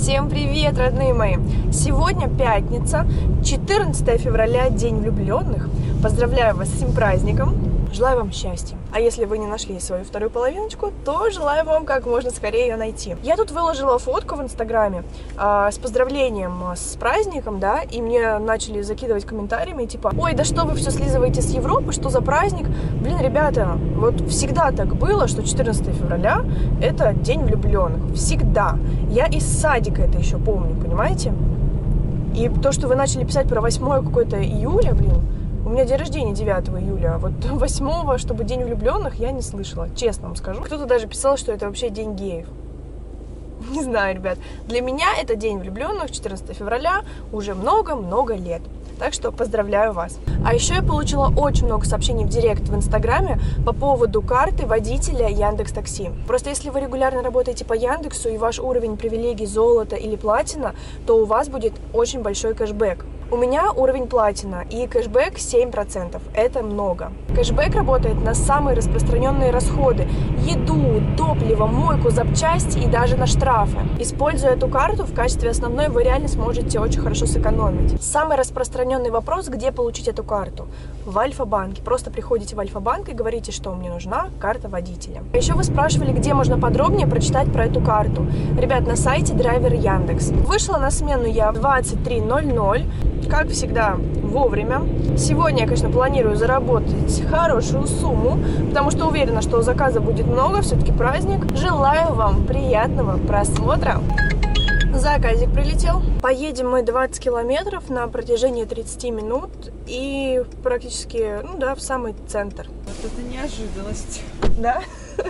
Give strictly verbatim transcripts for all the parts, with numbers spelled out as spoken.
Всем привет, родные мои! Сегодня пятница, четырнадцатое февраля, День влюбленных. Поздравляю вас с этим праздником. Желаю вам счастья. А если вы не нашли свою вторую половиночку, то желаю вам как можно скорее ее найти. Я тут выложила фотку в Инстаграме э, с поздравлением с праздником, да, и мне начали закидывать комментариями, типа, ой, да что вы все слизываете с Европы, что за праздник? Блин, ребята, вот всегда так было, что четырнадцатое февраля это День влюбленных. Всегда. Я из садика это еще помню, понимаете? И то, что вы начали писать про восьмое какое-то июля, блин, у меня день рождения девятого июля, а вот восьмого, чтобы День влюбленных, я не слышала, честно вам скажу. Кто-то даже писал, что это вообще День геев. Не знаю, ребят. Для меня это День влюбленных, четырнадцатое февраля, уже много-много лет. Так что поздравляю вас. А еще я получила очень много сообщений в директ в Инстаграме по поводу карты водителя Яндекс.Такси. Просто если вы регулярно работаете по Яндексу и ваш уровень привилегий золото или платина, то у вас будет очень большой кэшбэк. У меня уровень платина и кэшбэк семь процентов. Это много. Кэшбэк работает на самые распространенные расходы. Еду, топливо, мойку, запчасти и даже на штрафы. Используя эту карту в качестве основной, вы реально сможете очень хорошо сэкономить. Самый распространенный вопрос, где получить эту карту? В Альфа-банке. Просто приходите в Альфа-банк и говорите, что мне нужна карта водителя. А еще вы спрашивали, где можно подробнее прочитать про эту карту. Ребят, на сайте Драйвер Яндекс. Вышла на смену я в двадцать три ноль ноль. Как всегда, вовремя. Сегодня я, конечно, планирую заработать хорошую сумму, потому что уверена, что заказа будет много, все-таки праздник. Желаю вам приятного просмотра. Заказик прилетел. Поедем мы двадцать километров на протяжении тридцати минут и практически, ну да, в самый центр. Вот это неожиданность. Да?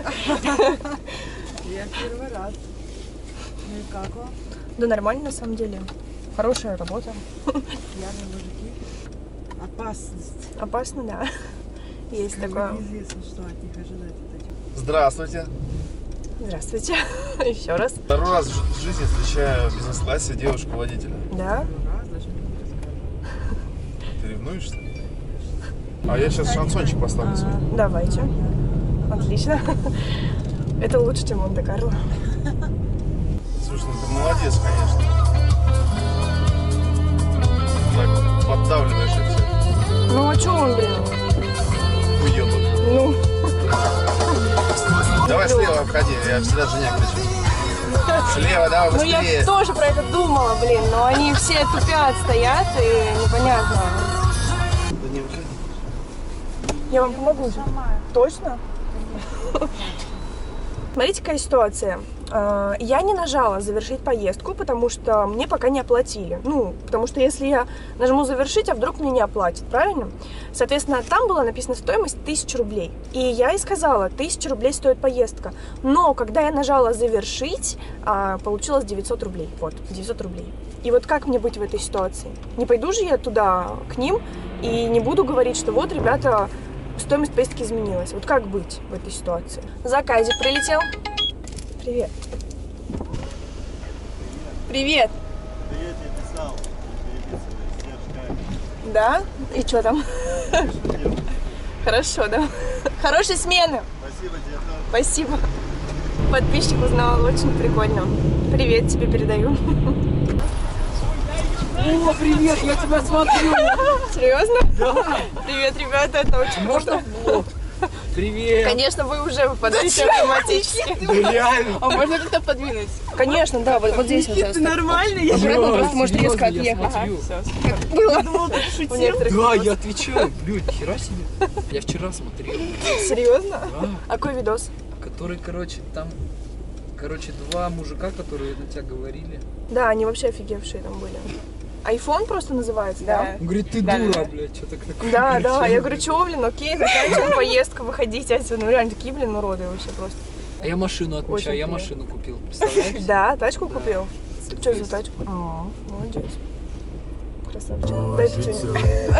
Я первый раз. Ну и как вам? Да нормально, на самом деле. Хорошая работа. Пьяные мужики. Опасность. Опасно, да. Есть Как такое. бы неизвестно, что от них ожидать. Здравствуйте. Здравствуйте. Еще раз. Второй раз в жизни встречаю в бизнес-классе девушку-водителя. Да? Первый раз даже мне не рассказывали. Ты ревнуешь, что ли? А я сейчас шансончик поставлю свой. Давайте. Отлично. Это лучше, чем Монте-Карло. Слушай, ну ты молодец, конечно. Так, поддавливаешь это все. Ну а что он, блин? Уебок. Ну. Давай слева обходи, я всегда жене кричу. Слева, давай Ну быстрее. я тоже про это думала, блин, но они все тупят, стоят и непонятно. Да не выходи. Я вам помогу. Точно? Смотрите, какая ситуация. Я не нажала завершить поездку, потому что мне пока не оплатили. Ну, потому что если я нажму завершить, а вдруг мне не оплатят, правильно? Соответственно, там была написана стоимость тысяча рублей. И я и сказала, тысяча рублей стоит поездка. Но когда я нажала завершить, получилось девятьсот рублей. Вот, девятьсот рублей. И вот как мне быть в этой ситуации? Не пойду же я туда к ним и не буду говорить, что вот, ребята, стоимость поездки изменилась. Вот как быть в этой ситуации? Заказик прилетел. Привет. Привет. Привет, я писал. Да? И что там? Хорошо, да? Хорошей смены. Спасибо тебе тоже. Спасибо. Подписчик узнал, очень прикольно. Привет тебе передаю. О, привет, я тебя смотрю. Серьезно? Да. Привет, ребята, это очень Можно круто. Привет. Конечно, вы уже выпадаете автоматически. Да реально. А можно как-то подвинуть? Конечно, да, вот, вот здесь вот. Ты нормальный? Я Обратно просто может резко Серьезно, я отъехать. смотрю. Было. думал, ты У шутил. некоторых Да, видос. я отвечаю. Блин, хера себе. Я вчера смотрел. Серьезно? Да. А какой видос? Который, короче, там... Короче, два мужика, которые на тебя говорили. Да, они вообще офигевшие там были. Айфон просто называется, да? Он говорит, ты Да, дура, да. блядь, что-то как... Да, да, я говорю, чего, блин, окей, заканчиваем поездку, выходите отсюда. Ну реально, такие, блин, уроды вообще просто. А я машину отмечаю, Очень я приятно. машину купил, представляешь? Да, тачку купил? Что за тачку? А, молодец. Красавчик. Дайте что-нибудь.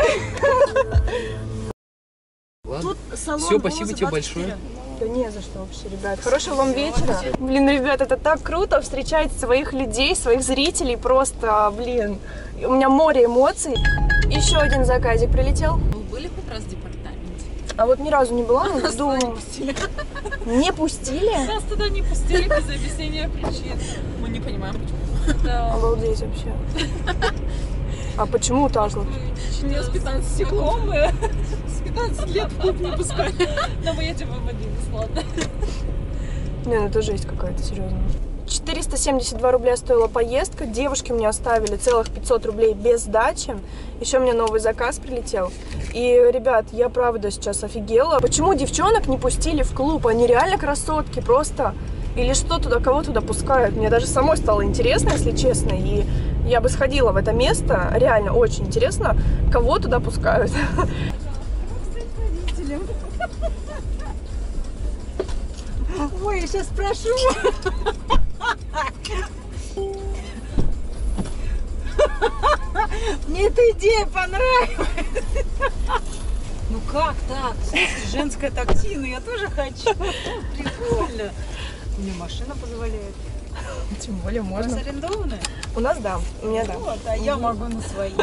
Ладно. Салон Все, был спасибо за тебе двадцать большое. Да не за что вообще, ребят. Хорошего вам вечера. Блин, ребят, это так круто встречать своих людей, своих зрителей. Просто, блин, у меня море эмоций. Еще один заказик прилетел. Вы были хоть раз в департаменте? А вот ни разу не была, но думаю... Не пустили. Не пустили? Нас туда не пустили без объяснения причин. Мы не понимаем, почему. Да. Обалдеть вообще. А почему так вот? Мне с пятнадцати стеклом, мы с пятнадцати лет в клуб не пускали. Но мы едем в одиннадцать, ладно. Не, ну это жесть какая-то, серьезно. четыреста семьдесят два рубля стоила поездка. Девушки мне оставили целых пятьсот рублей без сдачи. Еще мне новый заказ прилетел. И, ребят, я правда сейчас офигела. Почему девчонок не пустили в клуб? Они реально красотки просто. Или что туда, кого туда пускают? Мне даже самой стало интересно, если честно. И я бы сходила в это место. Реально очень интересно, кого туда пускают. Ой, я сейчас спрошу. Мне эта идея понравилась. Ну как так? Слушай, женское такси, ну я тоже хочу. Прикольно. Мне машина позволяет. Тем более У можно. вас арендованная? У нас да, у меня да. Вот, а я могу на своей.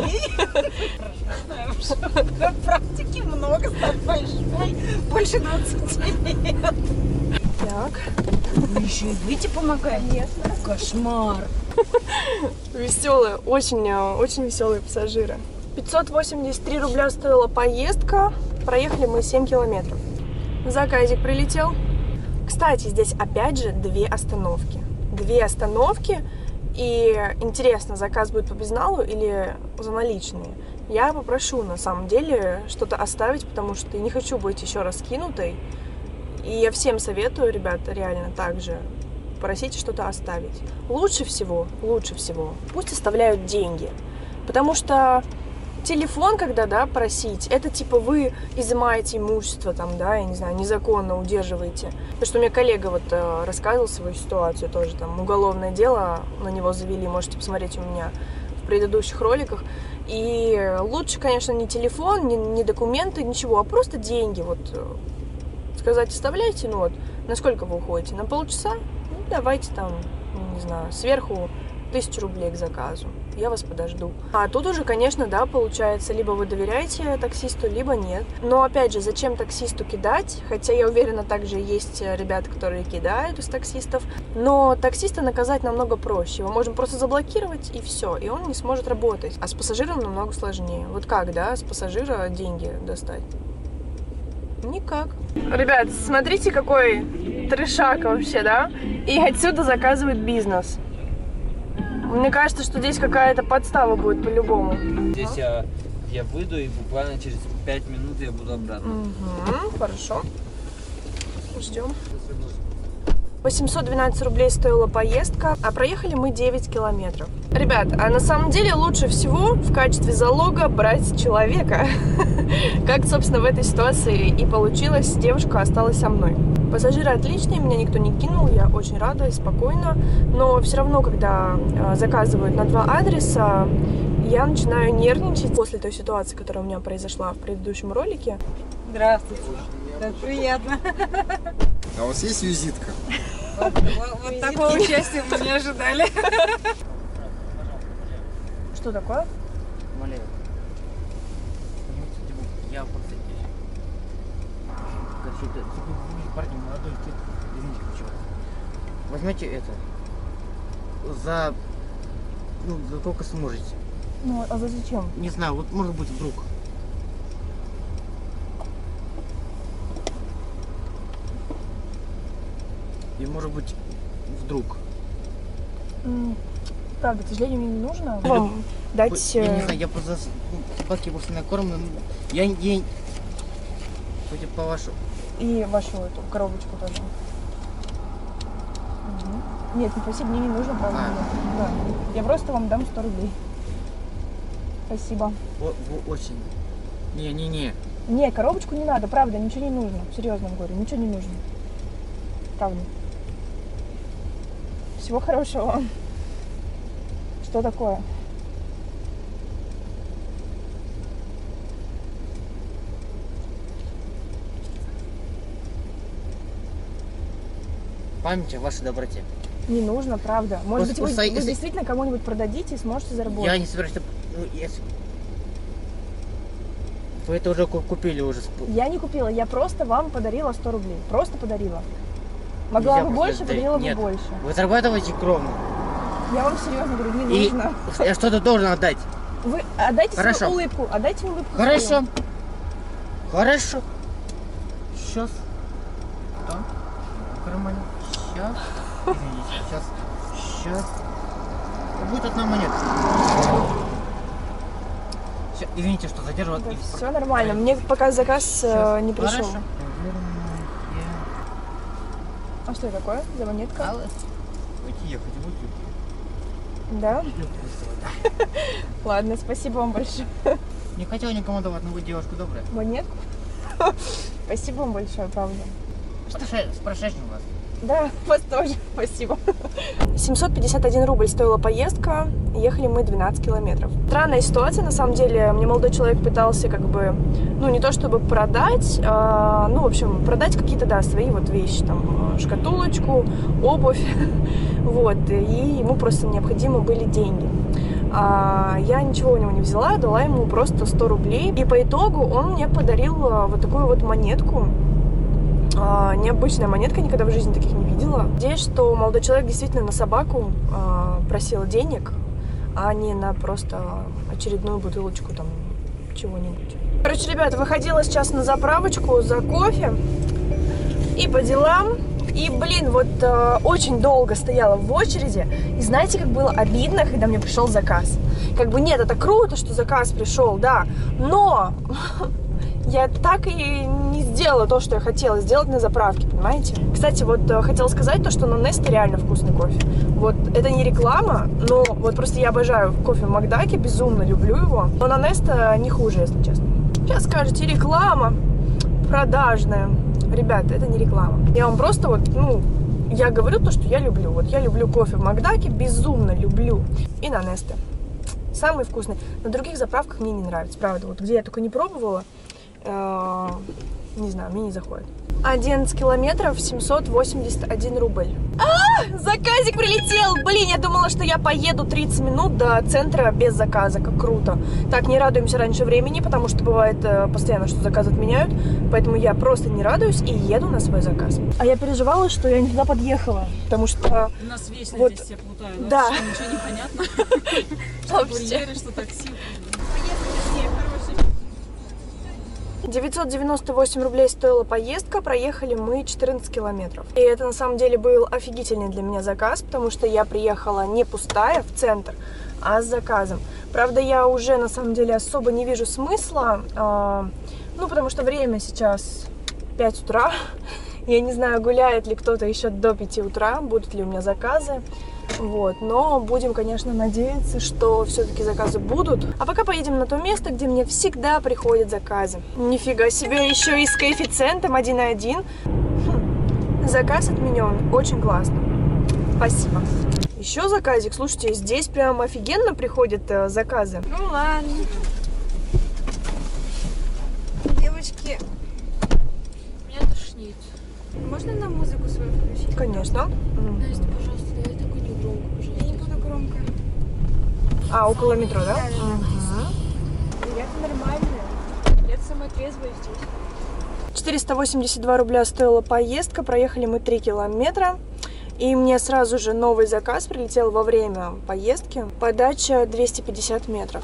Практики много, стать большой. Больше двадцати лет. Так. Вы еще и выйти помогаете? Кошмар. Веселые, очень, очень веселые пассажиры. пятьсот восемьдесят три рубля стоила поездка. Проехали мы семь километров. Заказик прилетел. Кстати, здесь опять же две остановки. Две остановки. И интересно, заказ будет по безналу или за наличные? Я попрошу на самом деле что-то оставить, потому что я не хочу быть еще раз кинутой. И я всем советую, ребята, реально так же. Просите что-то оставить. Лучше всего, лучше всего, пусть оставляют деньги. Потому что телефон, когда, да, просить, это типа вы изымаете имущество, там, да, я не знаю, незаконно удерживаете. Потому что у меня коллега вот э, рассказывал свою ситуацию тоже, там, уголовное дело на него завели, можете посмотреть у меня в предыдущих роликах. И лучше, конечно, не телефон, не, не документы, ничего, а просто деньги, вот. Сказать, оставляйте, ну вот, на сколько вы уходите? На полчаса? Ну, давайте там, не знаю, сверху тысячу рублей к заказу. Я вас подожду. А тут уже, конечно, да, получается, либо вы доверяете таксисту, либо нет. Но, опять же, зачем таксисту кидать? Хотя, я уверена, также есть ребята, которые кидают из таксистов. Но таксиста наказать намного проще. Его можем просто заблокировать, и все. И он не сможет работать. А с пассажиром намного сложнее. Вот как, да, с пассажира деньги достать? Никак. Ребят, смотрите, какой трешак вообще, да? И отсюда заказывают бизнес. Мне кажется, что здесь какая-то подстава будет по-любому. Здесь я, я выйду и буквально через пять минут я буду обратно. Угу, хорошо. Ждем. восемьсот двенадцать рублей стоила поездка, а проехали мы девять километров. Ребят, а на самом деле лучше всего в качестве залога брать человека. Как, собственно, в этой ситуации и получилось. Девушка осталась со мной. Пассажиры отличные, меня никто не кинул, я очень рада и спокойна. Но все равно, когда заказывают на два адреса, я начинаю нервничать после той ситуации, которая у меня произошла в предыдущем ролике. Здравствуйте. Так приятно. А у вас есть визитка? Вот, вот, вот такого участия мы не ожидали. Что такое? Умоляю. Я просто здесь. Короче, это парень молодой, ты, извините, короче. Возьмите это. За... Ну, за сколько сможете. Ну, а зачем? Не знаю, вот может быть вдруг. И может быть вдруг. Правда, к сожалению, мне не нужно Я вам дать... Я не знаю, я просто собаки просто накормлен. Я не... Хоть по вашему... И вашу эту коробочку тоже. Угу. Нет, спасибо, мне не нужно, правда. А. Да. Я просто вам дам сто рублей. Спасибо. О, о, очень. Не-не-не. Не, коробочку не надо, правда, ничего не нужно. Серьезно говорю, ничего не нужно. Правда. Всего хорошего вам. Что такое? Память о вашей доброте. Не нужно, правда. Может Просто быть, вы, усай- вы действительно кому-нибудь продадите и сможете заработать. Я не собираюсь... Ну, если... Вы это уже ку- купили уже. спу- Я не купила, я просто вам подарила сто рублей. Просто подарила. Могла Нельзя бы просто больше, дать. подарила бы Нет. больше. Вы зарабатываете кровно. Я вам серьезно говорю, не И нужно. я что-то должен отдать. Вы отдайте Хорошо. свою улыбку, отдайте улыбку. Хорошо. свою. Хорошо. Сейчас. Да. В кармане. Сейчас. Извините. Сейчас. Сейчас. Будет одна монета. Ща- Извините, что задерживаю. Да, И- все нормально. Мне пока заказ э, Щас. не пришел. Хорошо. А что это такое за монетка? Алло. Уйти ехать будете? Да? Ладно, спасибо вам большое. Не хотел никому давать, но вы девушка добрая. Монетку? Спасибо вам большое, правда. С прошедшим- С прошедшим вас. Да, вас тоже. Спасибо. семьсот пятьдесят один рубль стоила поездка. Ехали мы двенадцать километров. Странная ситуация, на самом деле. Мне молодой человек пытался как бы, ну, не то чтобы продать, а, ну, в общем, продать какие-то, да, свои вот вещи. Там, шкатулочку, обувь. Вот. И ему просто необходимы были деньги. А, я ничего у него не взяла, дала ему просто сто рублей. И по итогу он мне подарил а, вот такую вот монетку. А, необычная монетка, никогда в жизни таких не видела. Надеюсь, что молодой человек действительно на собаку а, просил денег, а не на просто очередную бутылочку там чего-нибудь. Короче, ребята, выходила сейчас на заправочку за кофе и по делам. И, блин, вот э, очень долго стояла в очереди. И знаете, как было обидно, когда мне пришел заказ? Как бы нет, это круто, что заказ пришел, да, но я так и не сделала то, что я хотела сделать на заправке, понимаете? Кстати, вот э, хотела сказать то, что на Несте реально вкусный кофе. Вот это не реклама, но вот просто я обожаю кофе в Макдаке, безумно люблю его. Но на Несте не хуже, если честно. Сейчас скажете, реклама продажная. Ребята, это не реклама. Я вам просто вот, ну, я говорю то, что я люблю. Вот я люблю кофе в Макдаке, безумно люблю. И на Несте. Самый вкусный. На других заправках мне не нравится, правда. Вот где я только не пробовала, э, не знаю, мне не заходит. одиннадцать километров, семьсот восемьдесят один рубль. А, заказик прилетел! Блин, я думала, что я поеду тридцать минут до центра без заказа. Как круто. Так, не радуемся раньше времени, потому что бывает э, постоянно, что заказ отменяют. Поэтому я просто не радуюсь и еду на свой заказ. А я переживала, что я не туда подъехала. Потому что... У нас вечно Вот, здесь все путают. да. Вообще ничего не понятно. Что Вообще. курьеры, что такси. девятьсот девяносто восемь рублей стоила поездка, проехали мы четырнадцать километров. И это на самом деле был офигительный для меня заказ, потому что я приехала не пустая в центр, а с заказом. Правда, я уже на самом деле особо не вижу смысла, э, ну потому что время сейчас пять утра. Я не знаю, гуляет ли кто-то еще до пяти утра, будут ли у меня заказы. Вот, но будем, конечно, надеяться, что все-таки заказы будут. А пока поедем на то место, где мне всегда приходят заказы. Нифига себе, еще и с коэффициентом один и один. Хм. Заказ отменен. Очень классно. Спасибо. Еще заказик. Слушайте, здесь прям офигенно приходят э, заказы. Ну ладно. Девочки, Меня тошнит. можно нам музыку свою включить? Конечно. М. Настя, пожалуйста, давай такой не громко, Я не пожалуйста. буду громко. А, около метро, да? Да, да, да. Мгм. Ребята нормальные. Я самая трезвая здесь. четыреста восемьдесят два рубля стоила поездка. Проехали мы три километра. И мне сразу же новый заказ прилетел во время поездки. Подача двести пятьдесят метров.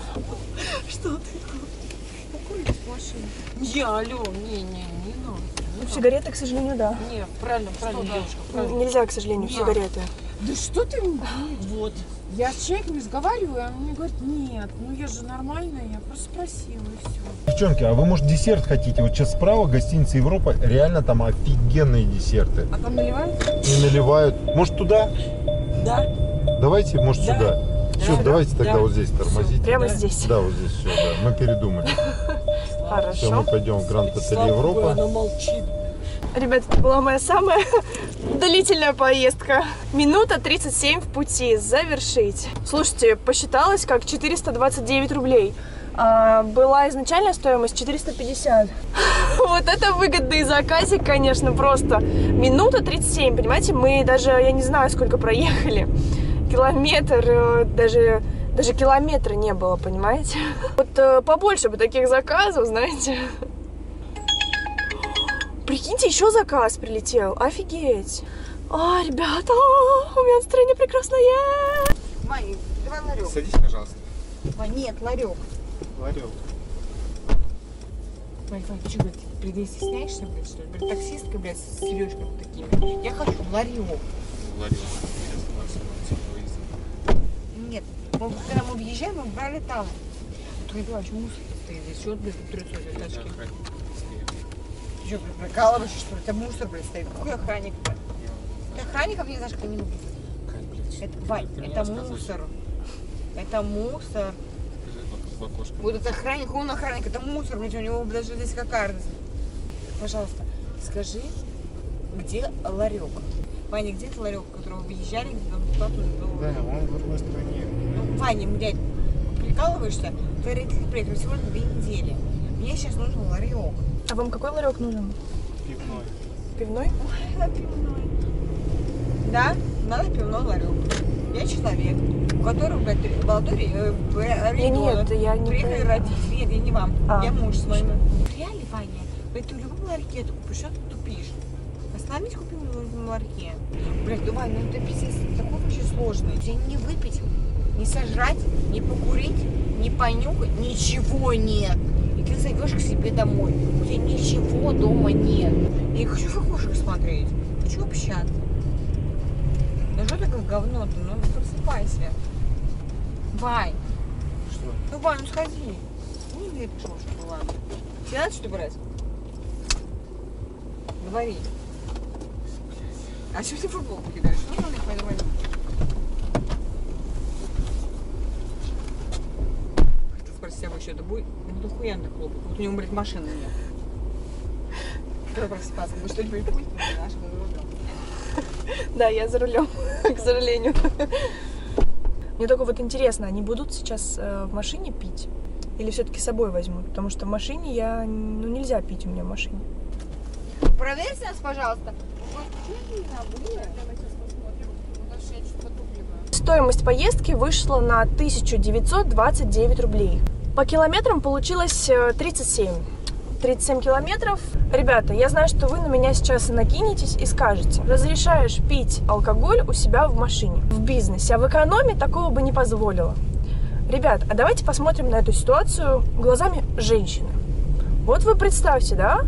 Не, алло, не, не, не надо. Ну, сигареты, к сожалению, да. Не, правильно, правильно, девушка, правильно. Нельзя, к сожалению, Нет. сигареты. Да что ты? Вот. Я с человеком разговариваю, а он мне говорит, нет, ну я же нормальная, я просто спросила и все. Девчонки, а вы, может, десерт хотите? Вот сейчас справа гостиница Европа, реально там офигенные десерты. А там наливают? И наливают. Может, туда? Да. Давайте, может, Да. сюда. Все, Да. давайте тогда Да. вот здесь тормозите. Прямо Да. здесь. Да, вот здесь все, да. Мы передумали. Все, мы Хорошо. пойдем в Гранд Отель Слава Богу, Европа. она молчит. Ребят, это была моя самая длительная поездка. Минута тридцать семь в пути. Завершить. Слушайте, посчиталось как четыреста двадцать девять рублей. А, была изначальная стоимость четыреста пятьдесят. Вот это выгодный заказик, конечно, просто. Минута тридцать семь, понимаете? Мы даже, я не знаю, сколько проехали. Километр, э, даже Даже километра не было, понимаете? Вот э, побольше бы таких заказов, знаете. Прикиньте, еще заказ прилетел. Офигеть. А, ребята, у меня настроение прекрасное. Ваня, давай ларек. Садись, пожалуйста. Вань, нет, ларек. Ларек. Вань, Вань, ты что, блядь, блядь, стесняешься, блядь, что ли? Блядь, таксистка, блядь, с сережками такими. Я хочу ларек. Ларек. Сейчас у нас отсюда выйдем. Нет, мы, когда мы въезжаем, мы брали там. Ты понимаешь, мусор стоит здесь. Что, блядь, трясёт этой тачки? Ты что, блядь, прикалываешься, что ли? Это мусор, блядь, стоит. Какой охранник, блядь? Ты охранников не знаешь, как они выглядят? Это, Вань, это мусор. Это мусор. Вот это охранник, он охранник, это мусор, блядь, у него даже здесь кокарда. Пожалуйста, скажи, где ларек? Ваня, где это ларек, в которого выезжали, где там туда, туда, туда? Да, он в другой стране. Ну, Ваня, блядь, прикалываешься? Твои родители приехали всего две недели. Мне сейчас нужен ларек. А вам какой ларек нужен? Пивной. Пивной? Ой, на пивной. Да, надо пивной ларек. Я человек, у которого, блядь, молодой э, ребенок. Нет, я не приехали про- родители. Нет, я не вам. А. Я муж с моим. Реально, Ваня, блядь, ты в любом ларьке ты купишь, что ты тупишь? Остановись, купи в любом ларьке. Блядь, ну, Ваня, ну ты пиздец, такой вообще сложный. Тебе не выпить, не сожрать, не покурить, не понюхать, ничего нет. И ты зовешь к себе домой. У тебя ничего дома нет. Я не хочу в окошко смотреть. Хочу общаться. Ну что такое говно-то? Ну просыпайся. Вань. Что? Ну, Вань, ну сходи. Не где пошел, что ладно. Тебе надо что-то брать? Говори. А что ты футболку кидаешь? Ну, надо их пойду возьму. Хотел спросить, а вы что, это будет? Ну, хуя так хлопает. Вот у него, блядь, машины нет. Давай просыпаться. Вы что-нибудь пусть? Наш мы за рулем. Да, я за рулем, к сожалению. Мне только вот интересно, они будут сейчас э, в машине пить? Или все-таки с собой возьмут? Потому что в машине я... Ну, нельзя пить у меня в машине. Проверьте нас, пожалуйста. Стоимость поездки вышла на тысячу девятьсот двадцать девять рублей. По километрам получилось э, тридцать семь. тридцать семь километров. Ребята, я знаю, что вы на меня сейчас накинетесь и скажете: разрешаешь пить алкоголь у себя в машине, в бизнесе, а в экономе такого бы не позволила. Ребят, а давайте посмотрим на эту ситуацию глазами женщины. Вот вы представьте, да?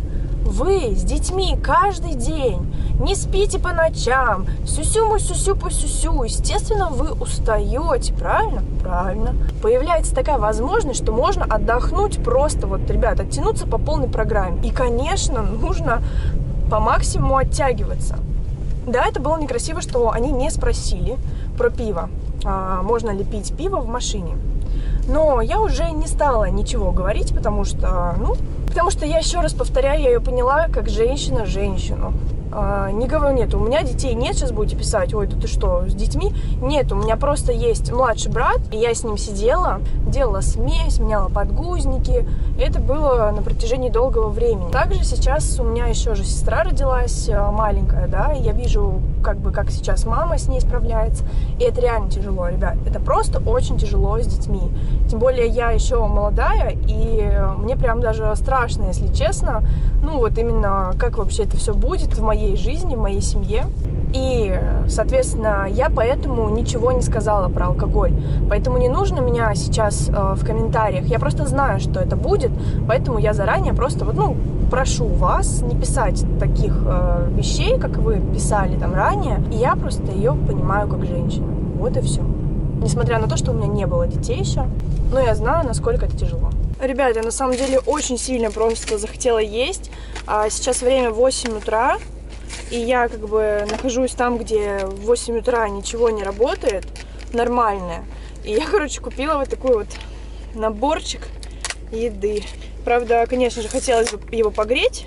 Вы с детьми каждый день не спите по ночам, сюсю-му-сюсю-по-сюсю. Естественно, вы устаете, правильно? Правильно. Появляется такая возможность, что можно отдохнуть просто, вот, ребят, оттянуться по полной программе. И, конечно, нужно по максимуму оттягиваться. Да, это было некрасиво, что они не спросили про пиво. А, можно ли пить пиво в машине. Но я уже не стала ничего говорить, потому что, ну, потому что я еще раз повторяю, я ее поняла как женщина женщину. А, не говорю, нет, у меня детей нет, сейчас будете писать: ой, да ты что, с детьми? Нет, у меня просто есть младший брат, и я с ним сидела, делала смесь, меняла подгузники. И это было на протяжении долгого времени. Также сейчас у меня еще же сестра родилась, маленькая, да, и я вижу, как бы, как сейчас мама с ней справляется. И это реально тяжело, ребят, это просто очень тяжело с детьми. Тем более я еще молодая, и мне прям даже страшно, если честно, ну вот именно как вообще это все будет в моей жизни, в моей семье. И, соответственно, я поэтому ничего не сказала про алкоголь. Поэтому не нужно меня сейчас э, в комментариях. Я просто знаю, что это будет, поэтому я заранее просто вот, ну, прошу вас не писать таких э, вещей, как вы писали там ранее. И я просто ее понимаю как женщину. Вот и все. Несмотря на то, что у меня не было детей еще, но я знаю, насколько это тяжело. Ребята, я на самом деле очень сильно просто захотела есть. А сейчас время восемь утра. И я как бы нахожусь там, где в восемь утра ничего не работает, нормальное. И я, короче, купила вот такой вот наборчик еды. Правда, конечно же, хотелось бы его погреть,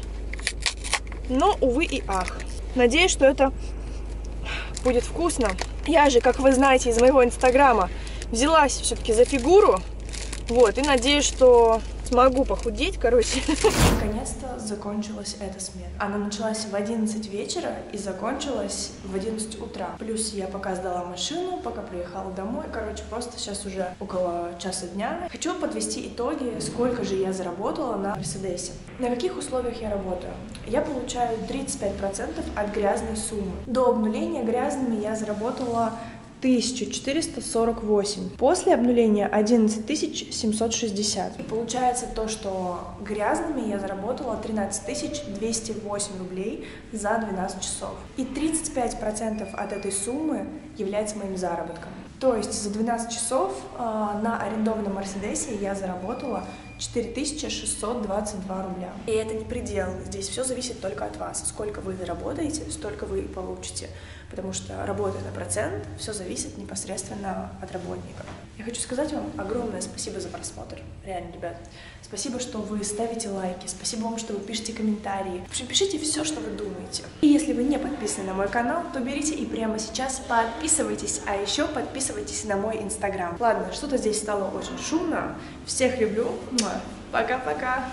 но, увы и ах. Надеюсь, что это будет вкусно. Я же, как вы знаете из моего инстаграма, взялась все-таки за фигуру. Вот, и надеюсь, что смогу похудеть, короче. Наконец-то закончилась эта смена. Она началась в одиннадцать вечера и закончилась в одиннадцать утра. Плюс я пока сдала машину, пока приехала домой. Короче, просто сейчас уже около часа дня. Хочу подвести итоги, сколько же я заработала на Мерседесе. На каких условиях я работаю? Я получаю тридцать пять процентов от грязной суммы. До обнуления грязными я заработала тысячу четыреста сорок восемь. После обнуления одиннадцать тысяч семьсот шестьдесят. И получается то, что грязными я заработала тринадцать тысяч двести восемь рублей за двенадцать часов. И тридцать пять процентов от этой суммы является моим заработком. То есть за двенадцать часов э, на арендованном Мерседесе я заработала четыре тысячи шестьсот двадцать два рубля. И это не предел, здесь все зависит только от вас. Сколько вы заработаете, столько вы получите. Потому что, работая на процент, все зависит непосредственно от работника. Я хочу сказать вам огромное спасибо за просмотр. Реально, ребят. Спасибо, что вы ставите лайки. Спасибо вам, что вы пишете комментарии. В общем, пишите все, что вы думаете. И если вы не подписаны на мой канал, то берите и прямо сейчас подписывайтесь. А еще подписывайтесь на мой инстаграм. Ладно, что-то здесь стало очень шумно. Всех люблю. Пока-пока.